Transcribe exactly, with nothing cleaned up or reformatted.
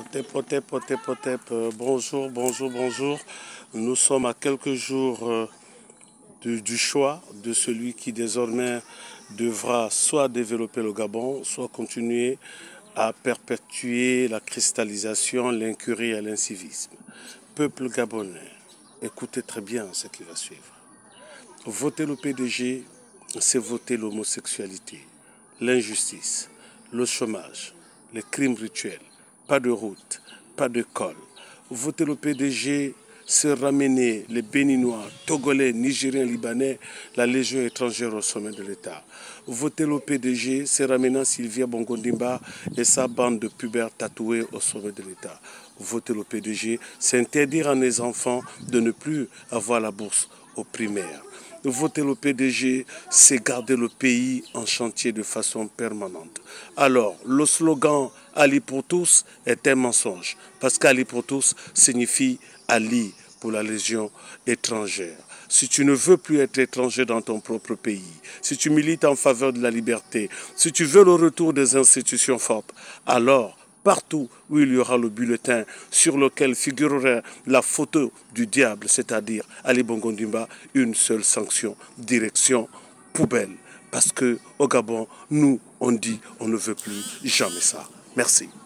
Potep, potep, potep, potep. Euh, bonjour, bonjour, bonjour. Nous sommes à quelques jours euh, du, du choix de celui qui désormais devra soit développer le Gabon, soit continuer à perpétuer la cristallisation, l'incurie et l'incivisme. Peuple gabonais, écoutez très bien ce qui va suivre. Voter le P D G, c'est voter l'homosexualité, l'injustice, le chômage, les crimes rituels, pas de route, pas de col. Voter le P D G, c'est ramener les Béninois, Togolais, Nigériens, Libanais, la Légion étrangère au sommet de l'État. Voter le P D G, c'est ramener Sylvia Bongondimba et sa bande de pubères tatoués au sommet de l'État. Voter le P D G, c'est interdire à nos enfants de ne plus avoir la bourse aux primaires. Voter le P D G, c'est garder le pays en chantier de façon permanente. Alors, le slogan « Ali pour tous » est un mensonge, parce qu'Ali pour tous signifie Ali pour la Légion étrangère. Si tu ne veux plus être étranger dans ton propre pays, si tu milites en faveur de la liberté, si tu veux le retour des institutions fortes, alors partout où il y aura le bulletin sur lequel figurerait la photo du diable, c'est-à-dire Ali Bongondimba, une seule sanction, direction poubelle. Parce qu'au Gabon, nous, on dit, on ne veut plus jamais ça. Merci.